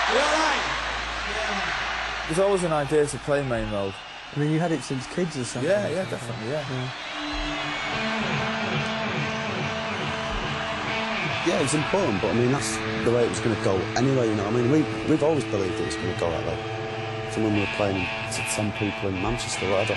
You all right? There's always an idea to play Main Road. I mean, you had it since kids or something? Yeah, yeah, definitely, yeah. Yeah, it was important, but I mean, that's the way it was going to go anyway, you know. I mean, we've always believed it was going to go that way. From when we were playing to 10 people in Manchester, whatever.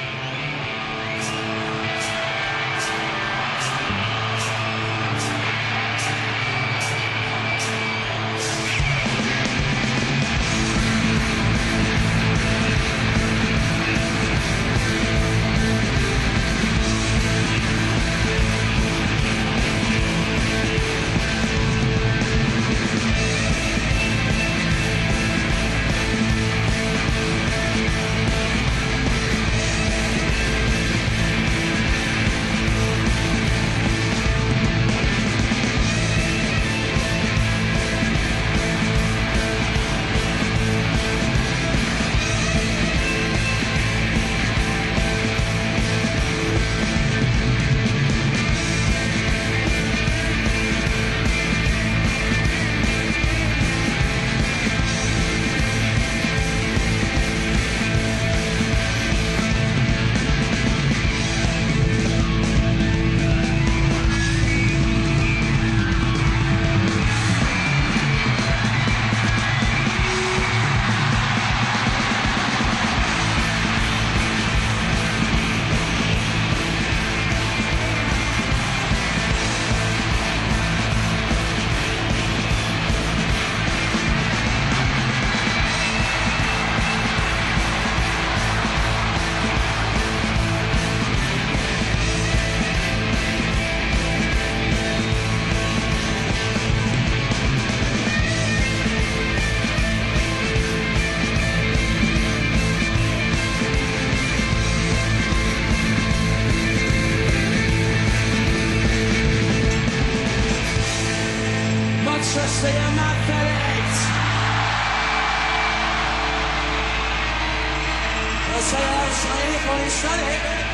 Trust me, I'm not that I'll say I'm sorry for you, sorry.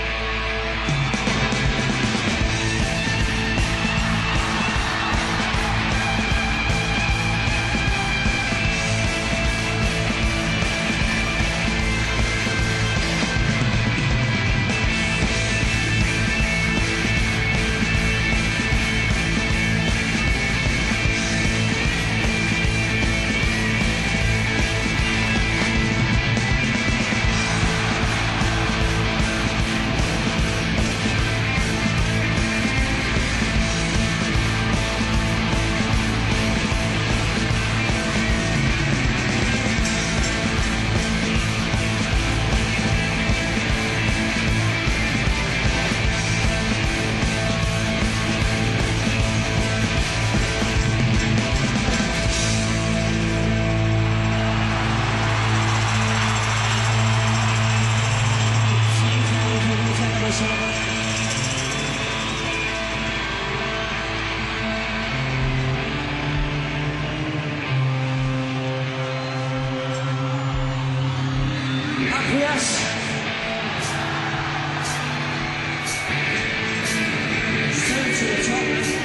Yes. Turn to the top.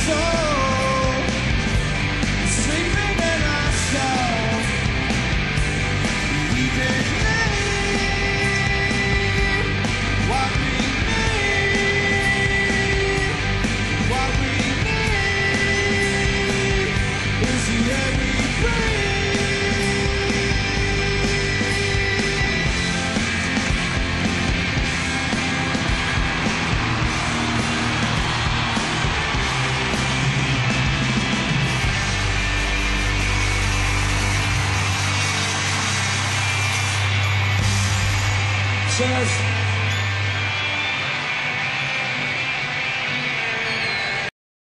soul, sleeping in our soul. We can live what we need. What we need is the air we breathe. Cheers.